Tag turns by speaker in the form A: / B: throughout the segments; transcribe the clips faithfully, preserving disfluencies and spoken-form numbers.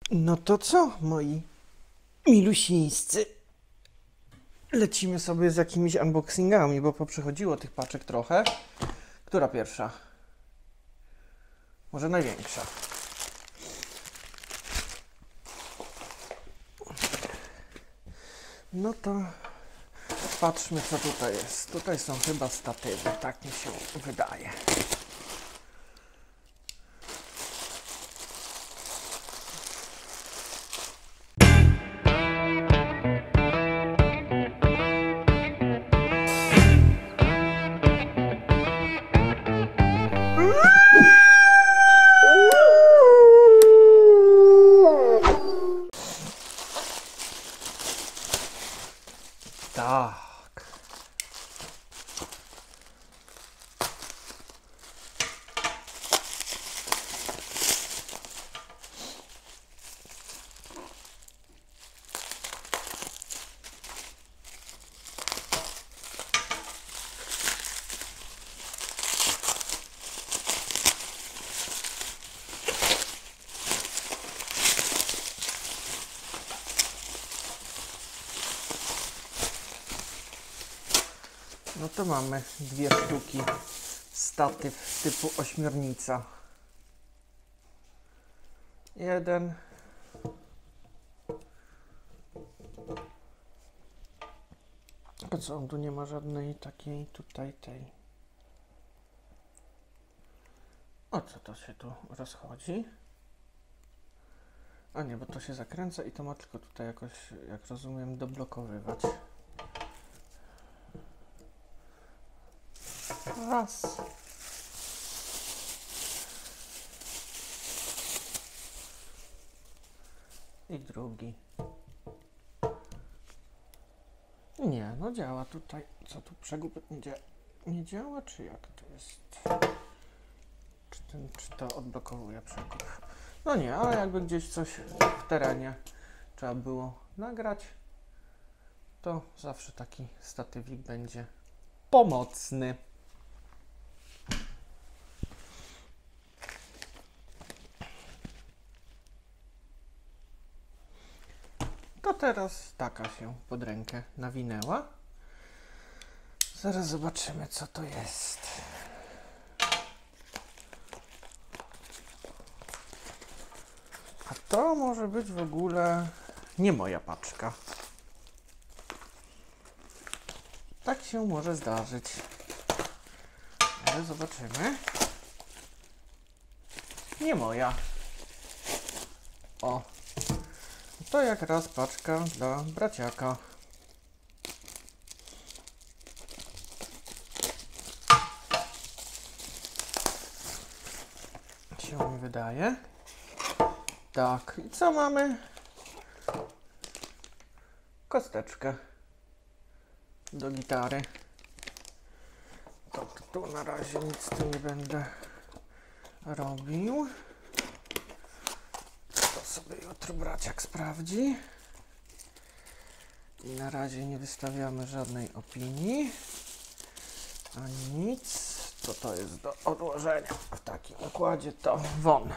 A: No to co, moi milusińscy? Lecimy sobie z jakimiś unboxingami, bo poprzechodziło tych paczek trochę. Która pierwsza? Może największa. No to patrzmy, co tutaj jest. Tutaj są chyba statywy, tak mi się wydaje. Tak. No to mamy dwie sztuki statyw typu ośmiornica. Jeden. Po co on tu nie ma żadnej takiej tutaj tej. O co to się tu rozchodzi? A nie, bo to się zakręca i to ma tylko tutaj jakoś, jak rozumiem, doblokowywać. Raz. I drugi. Nie, no działa tutaj. Co tu przegub nie, dzia nie działa, czy jak to jest? Czy, ten, czy to odblokowuje przegub? No nie, ale jakby gdzieś coś w terenie trzeba było nagrać, to zawsze taki statywik będzie pomocny. To teraz taka się pod rękę nawinęła. Zaraz zobaczymy, co to jest. A to może być w ogóle nie moja paczka. Tak się może zdarzyć. Ale zobaczymy. Nie moja. O. To jak raz paczka dla braciaka. Się mi wydaje. Tak, i co mamy? Kosteczkę do gitary. To, to tu na razie nic z tym nie będę robił. To sobie jutro braciak sprawdzi. I na razie nie wystawiamy żadnej opinii. Ani nic. Co to jest do odłożenia? W takim układzie to won.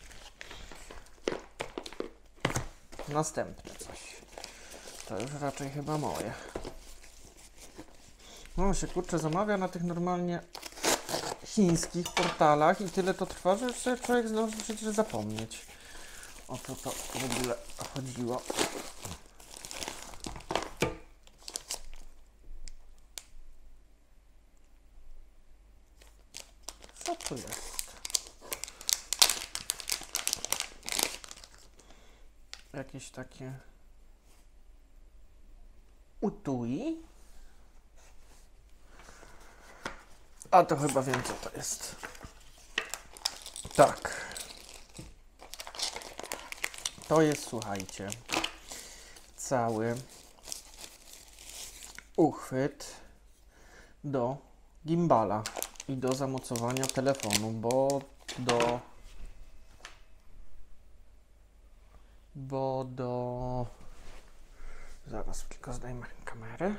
A: Następne coś. To już raczej chyba moje. No się kurczę zamawia na tych normalnie chińskich portalach i tyle to trwa, że jeszcze człowiek zdąży przecież zapomnieć. O co to w ogóle chodziło. Co tu jest? Jakieś takie utui. A to chyba wiem, co to jest. Tak. To jest, słuchajcie, cały uchwyt do gimbala i do zamocowania telefonu, bo do bo do zaraz tylko zdejmę kamerę.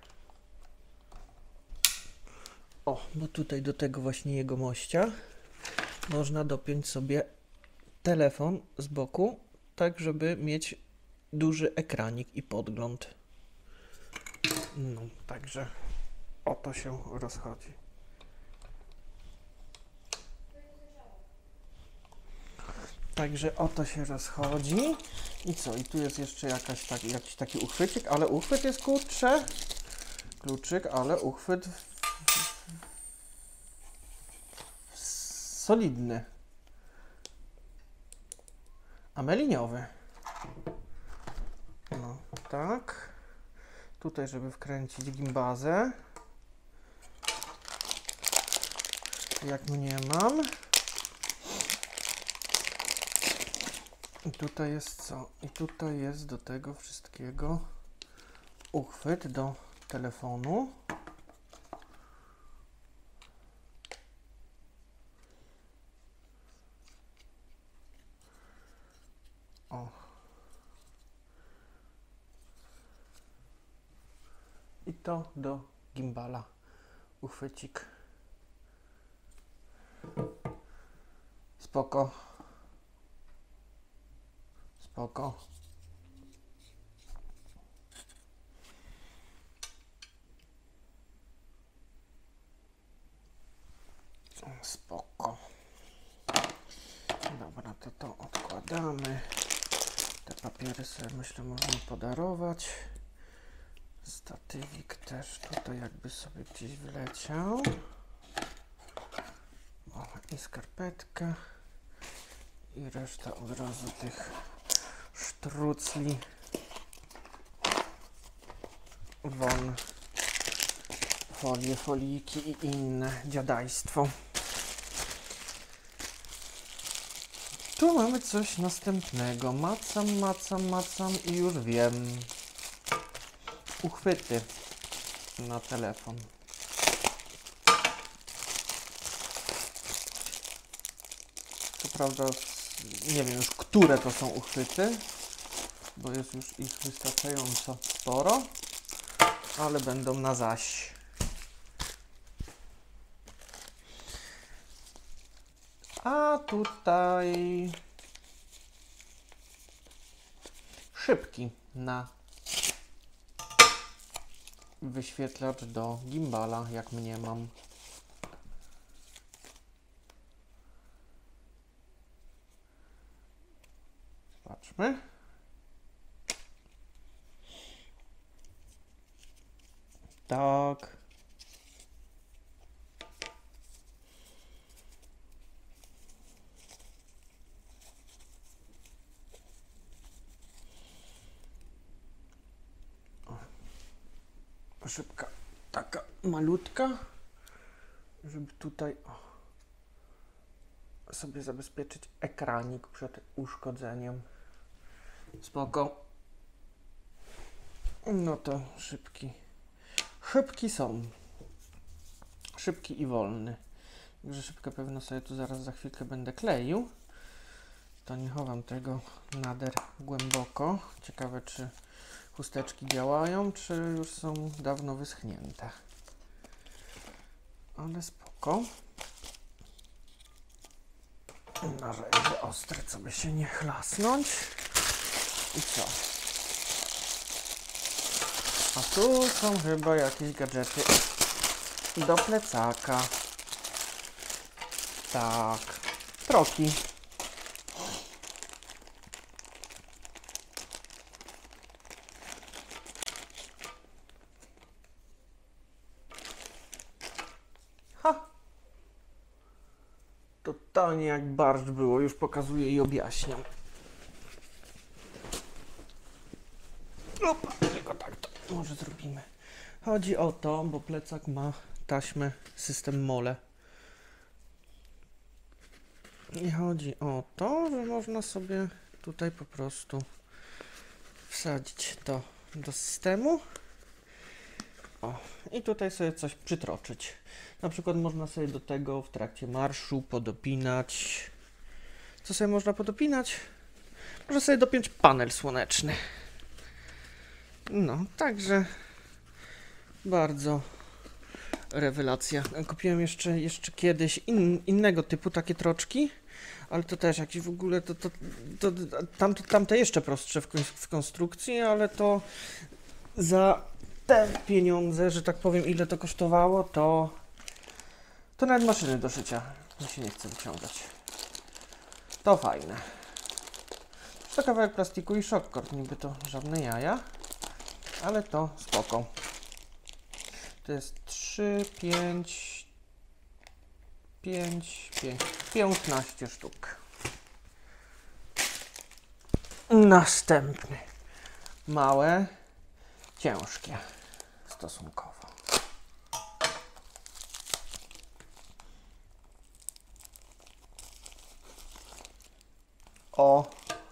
A: O, bo tutaj do tego właśnie jego mościa można dopiąć sobie telefon z boku tak żeby mieć duży ekranik i podgląd. No, także o to się rozchodzi. Także o to się rozchodzi. I co? I tu jest jeszcze jakaś taki, jakiś taki uchwycik, ale uchwyt jest, kurczę, kluczyk, ale uchwyt solidny. A meliniowy. No, tak. Tutaj, żeby wkręcić gimbazę. Jak mnie mam. I tutaj jest co? I tutaj jest do tego wszystkiego uchwyt do telefonu. O. I to do gimbala. Uchwycik. Spoko. Spoko. Spoko. Dobra, to to odkładamy. Te papiery sobie, myślę, możemy podarować. Statywik też tutaj jakby sobie gdzieś wleciał. O, i skarpetka. I reszta od razu tych sztrucli won. Folie, foliki i inne dziadajstwo. Tu mamy coś następnego. Macam, macam, macam i już wiem. Uchwyty na telefon. Co prawda nie wiem już, które to są uchwyty, bo jest już ich wystarczająco sporo, ale będą na zaś. A tutaj szybki na wyświetlacz do gimbala, jak mnie mam. Zobaczmy. Tak. Szybka, taka malutka, żeby tutaj o, sobie zabezpieczyć ekranik przed uszkodzeniem. Spoko. No to szybki. Szybki są. Szybki i wolny. Także szybko pewno sobie tu zaraz za chwilkę będę kleił. To nie chowam tego nader głęboko. Ciekawe, czy chusteczki działają, czy już są dawno wyschnięte. Ale spoko. Narzędzie ostre, co by się nie chlasnąć. I co? A tu są chyba jakieś gadżety do plecaka. Tak. Troki. Ha! Totalnie jak barszcz było. Już pokazuję i objaśniam. Opa, tylko tak to może zrobimy. Chodzi o to, bo plecak ma taśmę system mole. I chodzi o to, że można sobie tutaj po prostu wsadzić to do systemu. O, i tutaj sobie coś przytroczyć. Na przykład można sobie do tego w trakcie marszu podopinać. Co sobie można podopinać? Można sobie dopiąć panel słoneczny. No, także bardzo rewelacja. Kupiłem jeszcze, jeszcze kiedyś in, innego typu takie troczki, ale to też jakieś w ogóle, to, to, to, to tam, tamte jeszcze prostsze w, w konstrukcji, ale to za te pieniądze, że tak powiem, ile to kosztowało, to to nawet maszyny do szycia mi się nie chce wyciągać. To fajne. To kawałek plastiku i shockcord, niby to żadne jaja, ale to spoko. To jest trzy, pięć, pięć, pięć, piętnaście sztuk. Następny. Małe, ciężkie stosunkowo. O!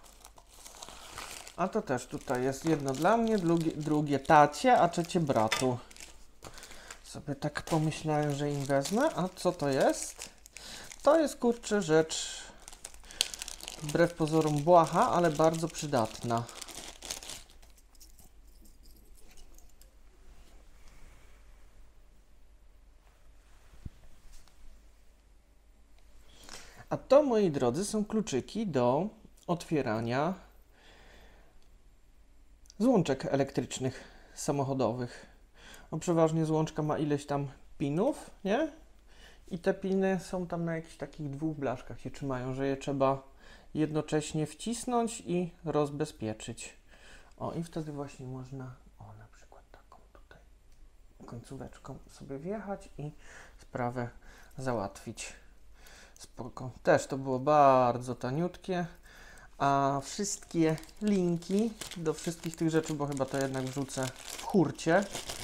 A: A to też tutaj jest jedno dla mnie, drugie, drugie tacie, a trzecie bratu. Sobie tak pomyślałem, że im wezmę. A co to jest? To jest, kurczę, rzecz wbrew pozorom błaha, ale bardzo przydatna. A to, moi drodzy, są kluczyki do otwierania złączek elektrycznych samochodowych. No, przeważnie złączka ma ileś tam pinów, nie? I te piny są tam na jakichś takich dwóch blaszkach się trzymają, że je trzeba jednocześnie wcisnąć i rozbezpieczyć. O, i wtedy właśnie można, o, na przykład taką tutaj końcóweczką sobie wjechać i sprawę załatwić. Spoko. Też to było bardzo taniutkie, a wszystkie linki do wszystkich tych rzeczy, bo chyba to jednak wrzucę w hurcie.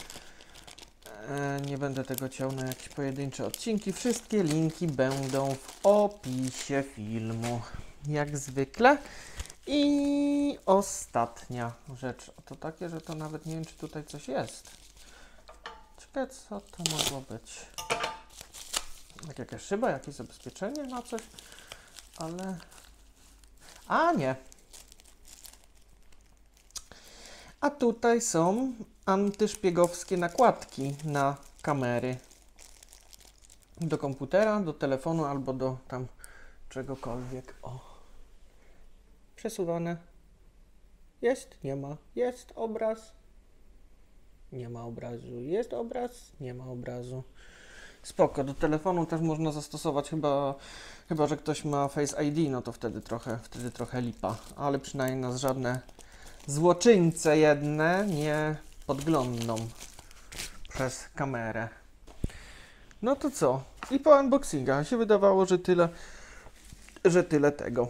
A: E, nie będę tego ciął na jakieś pojedyncze odcinki. Wszystkie linki będą w opisie filmu, jak zwykle. I ostatnia rzecz, to takie, że to nawet nie wiem, czy tutaj coś jest. Ciekawe, co to mogło być. Jak jakaś szyba, jakieś zabezpieczenie na coś, ale... A nie. A tutaj są antyszpiegowskie nakładki na kamery. Do komputera, do telefonu albo do tam czegokolwiek. O. Przesuwane. Jest, nie ma. Jest obraz. Nie ma obrazu. Jest obraz, nie ma obrazu. Spoko, do telefonu też można zastosować, chyba, chyba że ktoś ma Face I D, no to wtedy trochę, wtedy trochę lipa, ale przynajmniej nas żadne złoczyńce jedne nie podglądną przez kamerę. No to co? I po unboxingach się wydawało, że tyle, że tyle tego.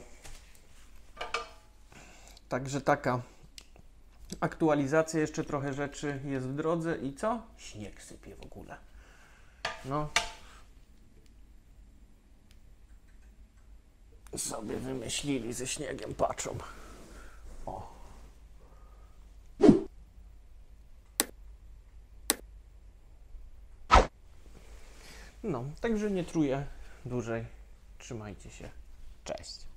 A: Także taka aktualizacja, jeszcze trochę rzeczy jest w drodze i co? Śnieg sypie w ogóle. No. Sobie wymyślili ze śniegiem, patrzą. O. No, także nie truję dłużej. Trzymajcie się. Cześć.